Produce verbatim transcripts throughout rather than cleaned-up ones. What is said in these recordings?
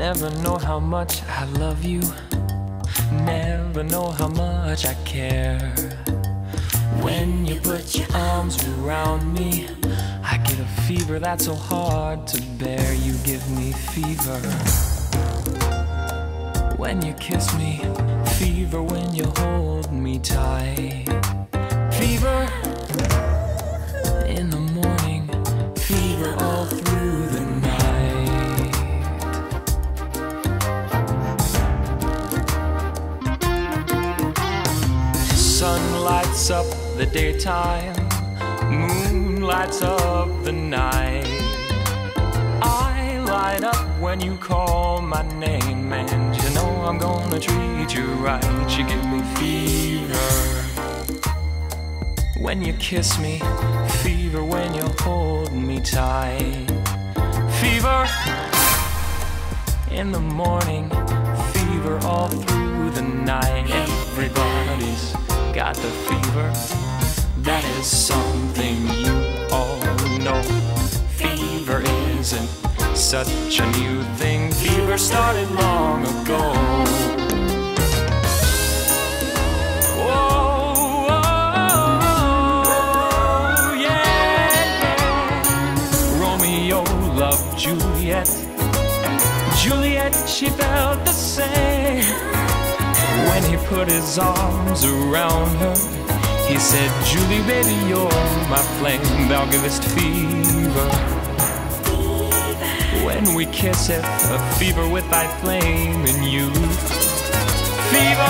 never know how much I love you, never know how much I care. When you put your arms around me, I get a fever that's so hard to bear. You give me fever when you kiss me, fever when you hold me tight. Fever in the morning, fever all through the night. Sun lights up the daytime, moon lights up the night. I light up when you call my name, and you know I'm gonna treat you right. You give me fever when you kiss me, fever when you hold me tight. Fever in the morning, fever all through the night. Everybody's got the fever, that is something you all know. Fever isn't such a new thing, fever started long ago. Whoa, whoa, yeah, yeah. Romeo loved Juliet, Juliet, she felt the same. When he put his arms around her, he said, Julie, baby, you're my flame, thou givest fever. When we kiss it, a fever with thy flame in you. Fever,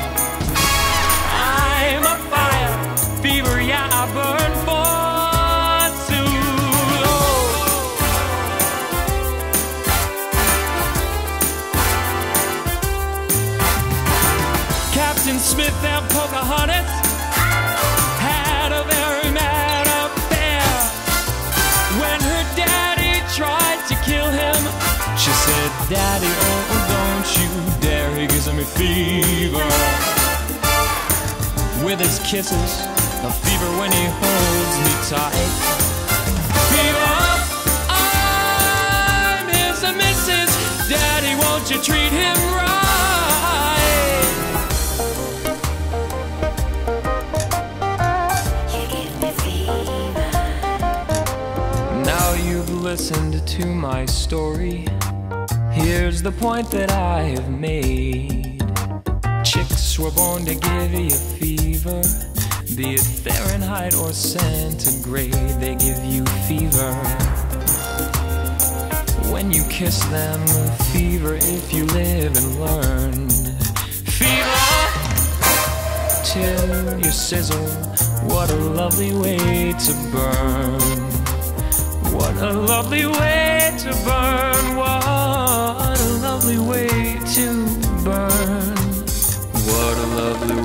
I'm a fire, fever, yeah, I burn for soon. Oh. Captain Smith and Pocahontas had a very mad affair. When her daddy tried to kill him, she said, Daddy, oh, don't you dare, he gives me fever. With his kisses, a fever when he holds me tight. Fever, I'm his missus, Daddy, won't you treat him right? Listened to my story, here's the point that I have made. Chicks were born to give you fever, be it Fahrenheit or centigrade, they give you fever. When you kiss them, fever if you live and learn. Fever till you sizzle, what a lovely way to burn. What a lovely way to burn, what a lovely way to burn, what a lovely way.